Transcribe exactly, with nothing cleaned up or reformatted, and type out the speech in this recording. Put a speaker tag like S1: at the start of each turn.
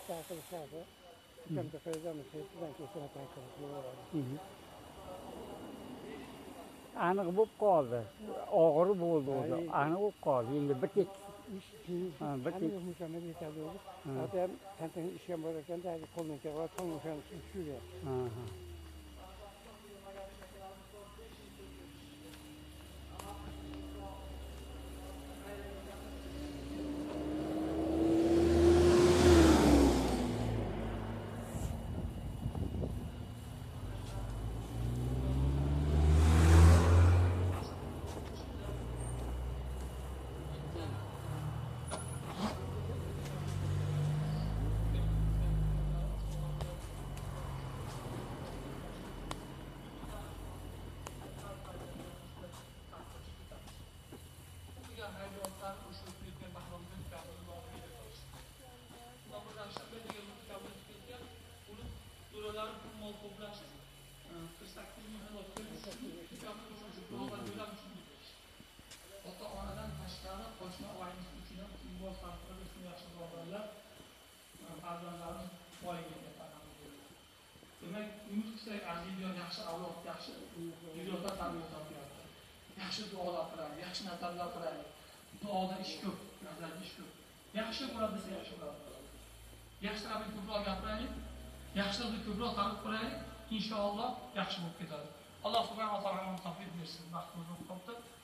S1: qilishadi. Ukamda qo'yganmiz, sizdan keyin shunaqangi qilib yuboradi.
S2: Aniq bo'lib qoldi. Og'ir bo'ldi o'zi. Aniq bo'lib qoldi. Endi bir tek
S1: Ha, bir mukammal yetadi o'zi. Hozir ham qanday ishga bor ekanda, qo'ldan kelib qolgan o'shani tushirdi.
S2: Ha.
S3: Ota-onadan tashqari qo'shni oilangiz uchun ham futbol sarflab uchun yaxshi birodarlar farzandlarimiz voyaga yetadi. Demak, umid qilsak, arziydigan yaxshi avlod, yaxshi yurtlar tarbiya topyapti. Yaxshi duolar qilaylik, yaxshi nazarlar qilaylik. Duoda ish ko'p, nazarda ish ko'p. Yaxshi bo'ladi desa yaxshi bo'ladi. Yaxshilarni ko'proq gapiraylik, yaxshilarni ko'proq ta'rif qilaylik, inshaalloh yaxshi bo'lib ketadi. Alloh subhanahu va taolo tavfiq bersin. Vaqtimiz o'tib qoldi.